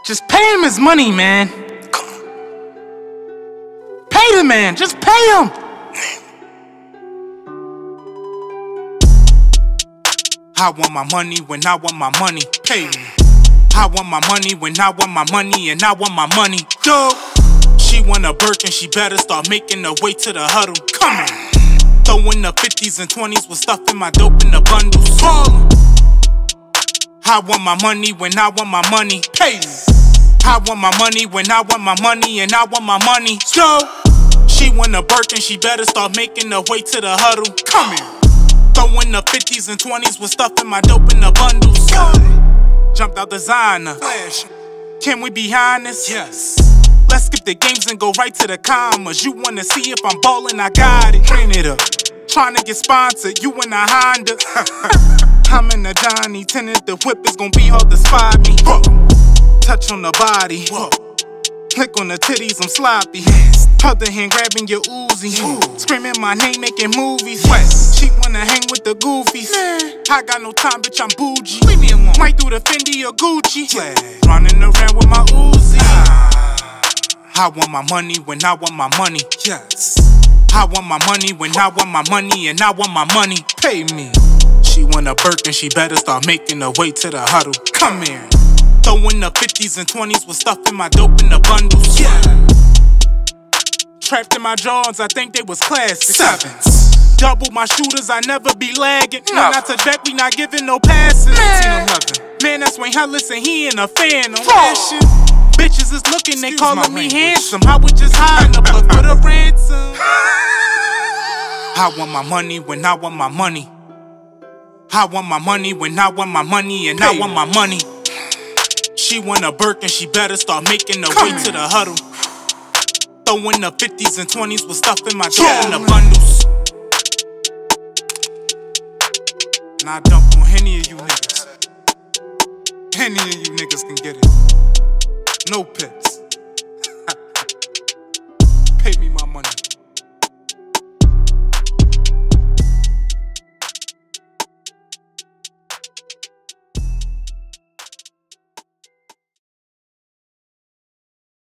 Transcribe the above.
Just pay him his money, man. Come on. Pay the man. Just pay him. I want my money when I want my money. Pay me. I want my money when I want my money, and I want my money. Yo. She want a Birkin, she better start making her way to the huddle. Come on. Throwing the 50s and 20s with stuff in my dope in the bundles. I want my money when I want my money. Pay me. I want my money when I want my money, and I want my money. Yo. She want a Birkin, she better start making her way to the huddle. Come here. Throwing the 50s and 20s with stuff in my dope in the bundles. Jumped out designer. Flash. Can we be honest? Yes. Let's skip the games and go right to the commas. You wanna see if I'm ballin', I got it. Clean it up. Tryna get sponsored, you in a Honda. I'm in a Johnny, tinted the whip, it's gon' be hard to spot me. Whoa. Touch on the body. Whoa. Click on the titties, I'm sloppy. Other hand grabbing your Uzi. Screaming my name, making movies. She wanna hang with the goofies. I got no time, bitch, I'm bougie. Leave me alone. Might do the Fendi or Gucci. Running around with my Uzi. I want my money when I want my money. Yes. I want my money when I want my money, and I want my money. Pay me. She want a Birkin, she better start making her way to the huddle. Come here. Throwing the 50s and 20s with stuff in my dope in the bundles. Yeah. Trapped in my drawers, I think they was classics. Sevens. Double my shooters, I never be lagging. No, not to back, we not giving no passes. Man, that's Wayne Hollis and he ain't a fan of fashion. Bitches is looking, they calling me handsome. I would just hide the book for the ransom. I want my money when I want my money. I want my money when I want my money, and I want my money. She want a Birkin, she better start making her way to the huddle. Throwing the 50s and 20s with stuff in my dope in the bundles. And I dump on any of you niggas. Any of you niggas can get it. No pets.